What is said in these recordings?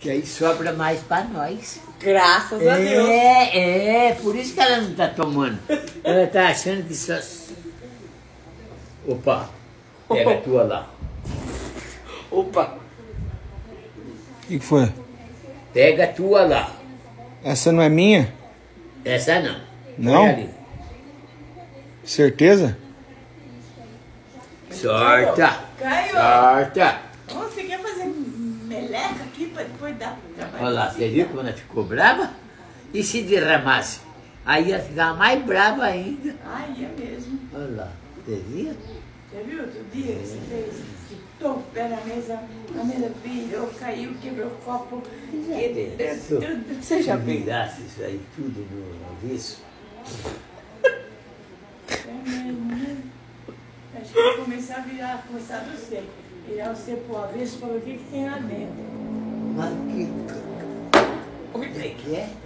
Que aí sobra mais pra nós. Graças a Deus. Por isso que ela não tá tomando. Ela tá achando que só... Opa, pega a tua lá. Opa. O que foi? Pega a tua lá. Essa não é minha? Essa não. Não? Olha ali. Certeza? Sorta. Caiu. Sorta. Você quer fazer meleca aqui pra depois dar trabalho? Olha lá, você viu como ela ficou brava? E se derramasse? Aí ia ficar mais brava ainda. Ai, é mesmo. Olha lá, você viu? Você viu outro dia que você fez? Ficou o pé na mesa, a mesa virou, caiu, quebrou o copo. Você já viu? Virasse isso aí tudo no avesso. É mesmo, né? Acho que vai começar a virar, começar do C. Virar o C pro avesso para ver o que tem lá dentro. Mas que é?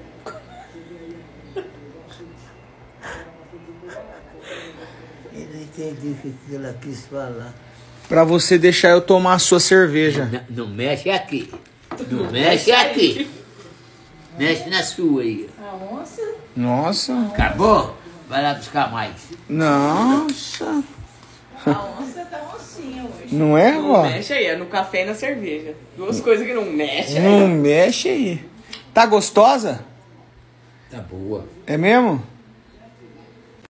Eu não entendi o que ela quis falar. Pra você deixar eu tomar a sua cerveja. Não mexe aqui. Não mexe aqui. Mexe na sua aí. A onça? Nossa. Acabou? Vai lá buscar mais. Nossa. A onça tá oncinha hoje. Não é, Não ó? mexe aí, é no café e na cerveja. Duas coisas que não mexe aí. Não mexe aí. Tá gostosa? Tá boa. É mesmo?